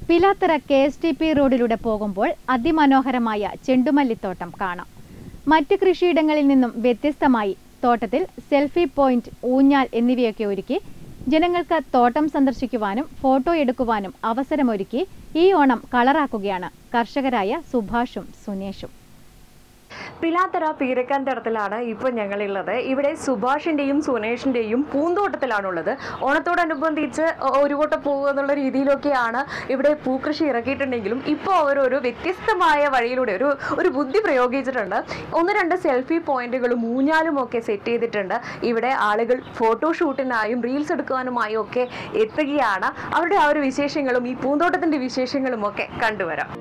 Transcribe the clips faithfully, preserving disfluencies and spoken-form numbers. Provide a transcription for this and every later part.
Pilathara K S T P റോഡിലൂടെ പോകുമ്പോൾ അതിമനോഹരമായ ചെണ്ടുമല്ലിത്തോട്ടം കാണാം. മറ്റ് കൃഷിയിടങ്ങളിൽ നിന്നും വ്യത്യസ്തമായി തോട്ടത്തിൽ സെൽഫി പോയിന്റ്, ഊഞ്ഞാൽ എന്നിവയൊക്കെ ഒരുക്കി ജനങ്ങൾക്ക് തോട്ടം സന്ദർശിക്കുവാനും ഫോട്ടോ എടുക്കുവാനും അവസരമൊരുക്കി ഈ ഓണം കളറാക്കുകയാണ് കർഷകരായ സുഭാഷും സുനേഷും. പിലാത്തറ പീരക്കാൻ തടത്തിലാണ് ഇപ്പോൾ ഞങ്ങളുള്ളത്. ഇവിടെ സുഭാഷിൻ്റെയും സുനേഷിൻ്റെയും പൂന്തോട്ടത്തിലാണുള്ളത്. ഓണത്തോടനുബന്ധിച്ച് ഒരു വട്ടം പോകുക എന്നുള്ള രീതിയിലൊക്കെയാണ് ഇവിടെ പൂക്കൃഷി ഇറക്കിയിട്ടുണ്ടെങ്കിലും ഇപ്പോൾ അവരൊരു വ്യത്യസ്തമായ വഴിയിലൂടെ ഒരു ഒരു ബുദ്ധി പ്രയോഗിച്ചിട്ടുണ്ട്. ഒന്ന് രണ്ട് സെൽഫി പോയിന്റുകളും ഊഞ്ഞാലും ഒക്കെ സെറ്റ് ചെയ്തിട്ടുണ്ട്. ഇവിടെ ആളുകൾ ഫോട്ടോഷൂട്ടിനായും റീൽസ് എടുക്കുവാനുമായും ഒക്കെ എത്തുകയാണ്. അവരുടെ ആ ഒരു വിശേഷങ്ങളും ഈ പൂന്തോട്ടത്തിൻ്റെ വിശേഷങ്ങളും ഒക്കെ കണ്ടുവരാം.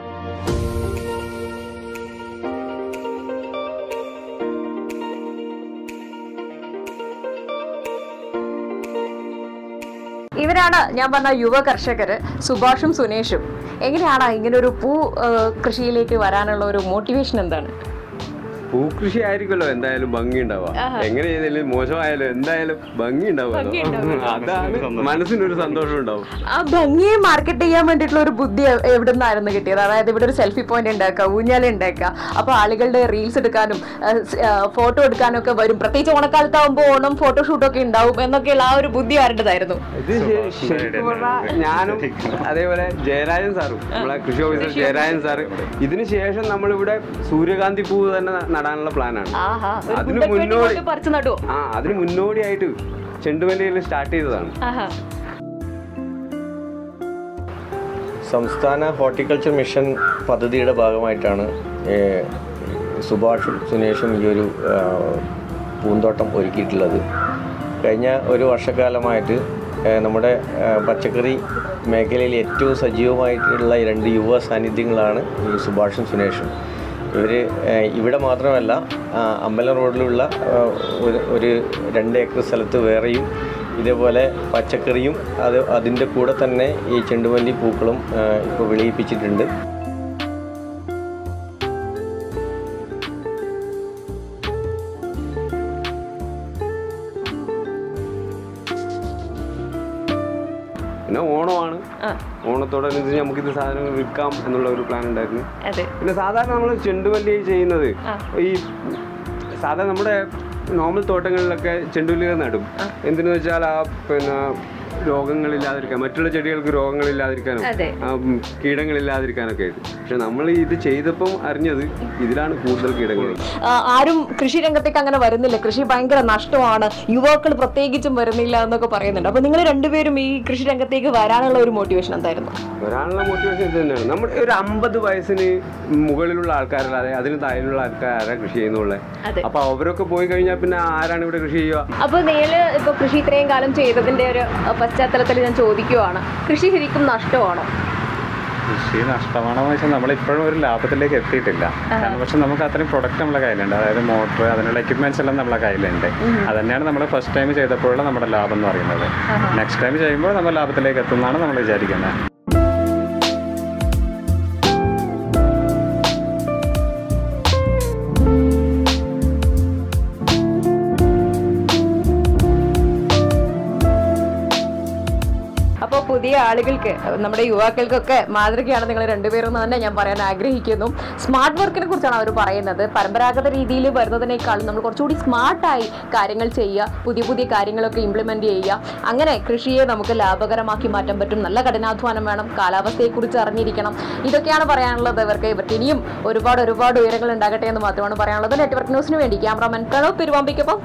ഇവരാണ് ഞാൻ പറഞ്ഞ യുവ കർഷകര് സുഭാഷും സുനേഷും. എങ്ങനെയാണ് ഇങ്ങനെ ഒരു പൂ കൃഷിയിലേക്ക് വരാനുള്ള ഒരു മോട്ടിവേഷൻ എന്താണ്? പൂക്കൃഷി ആയിരിക്കുമല്ലോ എന്തായാലും ഭംഗി ഉണ്ടാവുക. എങ്ങനെ ചെയ്താലും മോശമായാലും എന്തായാലും ഭംഗി ഉണ്ടാവുമല്ലോ. അതാണ് മനസ്സിനൊരു സന്തോഷം ഉണ്ടാവും. ആ ഭംഗിയെ മാർക്കറ്റ് ചെയ്യാൻ വേണ്ടിയിട്ടുള്ള ഒരു ബുദ്ധി എവിടെ നിന്നായിരുന്നു കിട്ടിയത്? അതായത് ഇവിടെ ഒരു സെൽഫി പോയിന്റ് ഉണ്ടാക്കുക, ഊഞ്ഞാല ഉണ്ടാക്കുക, അപ്പൊ ആളുകളുടെ റീൽസ് എടുക്കാനും ഫോട്ടോ എടുക്കാനും ഒക്കെ വരും. പ്രത്യേകിച്ച് ഓണക്കാലത്താവുമ്പോൾ ഓണം ഫോട്ടോഷൂട്ടൊക്കെ ഉണ്ടാവും എന്നൊക്കെയുള്ള ആ ഒരു ബുദ്ധി ആരുടേതായിരുന്നു? ഇത് ശരിക്കും പറഞ്ഞാൽ ഞാനും അതേപോലെ ജയരാജൻ സാറും, നമ്മളെ കൃഷി ഓഫീസർ ജയരാജൻ സാറ്, ഇതിനു ശേഷം നമ്മളിവിടെ സൂര്യകാന്തി പൂവ് തന്നെ നടാനുള്ള പ്ലാനാണ്. അതിന് മുന്നോടി ആ അതിന് മുന്നോടിയായിട്ട് ചെണ്ടുമല്ലിയിൽ സ്റ്റാർട്ട് ചെയ്തതാണ്. സംസ്ഥാന ഹോർട്ടിക്കൾച്ചർ മിഷൻ പദ്ധതിയുടെ ഭാഗമായിട്ടാണ് സുഭാഷും സുനേഷും ഈ ഒരു പൂന്തോട്ടം ഒരുക്കിയിട്ടുള്ളത്. കഴിഞ്ഞ ഒരു വർഷക്കാലമായിട്ട് നമ്മുടെ പച്ചക്കറി മേഖലയിൽ ഏറ്റവും സജീവമായിട്ടുള്ള രണ്ട് യുവ സാന്നിധ്യങ്ങളാണ് ഈ സുഭാഷും സുനേഷും. ഇവർ ഇവിടെ മാത്രമല്ല, അമ്പലം റോഡിലുള്ള ഒരു ഒരു രണ്ട് ഏക്കർ സ്ഥലത്ത് വേറെയും ഇതേപോലെ പച്ചക്കറിയും അത് അതിൻ്റെ കൂടെ തന്നെ ഈ ചെണ്ടുമല്ലി പൂക്കളും ഇപ്പോൾ വിളയിപ്പിച്ചിട്ടുണ്ട്. പിന്നെ ഓണമാണ്, ഓണത്തോടനുസരിച്ച് നമുക്കിത് സാധനങ്ങൾ വിൽക്കാം എന്നുള്ള ഒരു പ്ലാൻ ഉണ്ടായിരുന്നു. പിന്നെ സാധാരണ നമ്മൾ ചെണ്ടുമല്ലി ചെയ്യുന്നത് ഈ സാധാരണ നമ്മുടെ നോർമൽ തോട്ടങ്ങളിലൊക്കെ ചെണ്ടുമല്ലികൾ നടും. എന്തിനു വെച്ചാൽ ആ പിന്നെ രോഗങ്ങളില്ലാതിരിക്കാൻ, മറ്റുള്ള ചെടികൾക്ക് രോഗങ്ങളില്ലാതിരിക്കാനും കീടങ്ങളില്ലാതിരിക്കാനൊക്കെ ആയിട്ട്. പക്ഷെ നമ്മൾ ഇത് ചെയ്തപ്പം അറിഞ്ഞത് ഇതിലാണ് കൂടുതൽ കീടങ്ങൾ. ആരും കൃഷി രംഗത്തേക്ക് അങ്ങനെ വരുന്നില്ല, കൃഷി ഭയങ്കര നഷ്ടമാണ്, യുവാക്കൾ പ്രത്യേകിച്ചും വരുന്നില്ല എന്നൊക്കെ പറയുന്നുണ്ട്. അപ്പൊ നിങ്ങൾ രണ്ടുപേരും ഈ കൃഷി രംഗത്തേക്ക് വരാനുള്ള ഒരു മോട്ടിവേഷൻ എന്തായിരുന്നു? വരാനുള്ള മോട്ടിവേഷൻ ഇത് തന്നെയാണ്. നമ്മുടെ ഒരു അമ്പത് വയസ്സിന് മുകളിലുള്ള ആൾക്കാരല്ലാതെ അതിന് താഴെയുള്ള ആൾക്കാരാണ് കൃഷി ചെയ്യുന്നുള്ളത്. അപ്പൊ അവരൊക്കെ പോയി കഴിഞ്ഞാൽ പിന്നെ ആരാണ് ഇവിടെ കൃഷി ചെയ്യുക? അപ്പൊ നിങ്ങൾ ഇപ്പൊ കൃഷി ഇത്രയും കാലം ചെയ്തതിന്റെ ഒരു പശ്ചാത്തലത്തിൽ ഞാൻ ചോദിക്കുവാണ്, കൃഷി ശരിക്കും നഷ്ടമാണോ? കൃഷി നഷ്ടമാണോ എന്ന് വെച്ചാൽ നമ്മളിപ്പോഴും ഒരു ലാഭത്തിലേക്ക് എത്തിയിട്ടില്ല. പക്ഷെ നമുക്ക് അത്രയും പ്രൊഡക്റ്റ് നമ്മളെ കയ്യിലുണ്ട്, അതായത് മോട്ടർ, അതിനുള്ള എക്യുപ്മെന്റ്സ് എല്ലാം നമ്മളെ കയ്യിലുണ്ട്. അത് തന്നെയാണ് നമ്മൾ ഫസ്റ്റ് ടൈം ചെയ്തപ്പോഴുള്ള നമ്മുടെ ലാഭം എന്ന് പറയുന്നത്. നെക്സ്റ്റ് ടൈം ചെയ്യുമ്പോൾ നമ്മൾ ലാഭത്തിലേക്ക് എത്തുന്നതാണ് നമ്മൾ വിചാരിക്കുന്നത്. അപ്പോൾ പുതിയ ആളുകൾക്ക്, നമ്മുടെ യുവാക്കൾക്കൊക്കെ മാതൃകയാണ് നിങ്ങൾ രണ്ടുപേരും തന്നെ ഞാൻ പറയാൻ ആഗ്രഹിക്കുന്നു. സ്മാർട്ട് വർക്കിനെ കുറിച്ചാണ് അവർ പറയുന്നത്. പരമ്പരാഗത രീതിയിൽ വരുന്നതിനേക്കാളും നമ്മൾ കുറച്ചുകൂടി സ്മാർട്ടായി കാര്യങ്ങൾ ചെയ്യുക, പുതിയ പുതിയ കാര്യങ്ങളൊക്കെ ഇംപ്ലിമെൻറ്റ് ചെയ്യുക. അങ്ങനെ കൃഷിയെ നമുക്ക് ലാഭകരമാക്കി മാറ്റാൻ പറ്റും. നല്ല കഠിനാധ്വാനം വേണം, കാലാവസ്ഥയെക്കുറിച്ച് അറിഞ്ഞിരിക്കണം. ഇതൊക്കെയാണ് പറയാനുള്ളത് ഇവർക്ക്. ഇവർക്ക് ഇനിയും ഒരുപാട് ഒരുപാട് ഉയരങ്ങൾ ഉണ്ടാകട്ടെ എന്ന് മാത്രമാണ് പറയാനുള്ളത്. നെറ്റ്വർക്ക് ന്യൂസിന് വേണ്ടി ക്യാമറാമാൻ പ്രണവ് പെരുവാമ്പിക്കൊപ്പം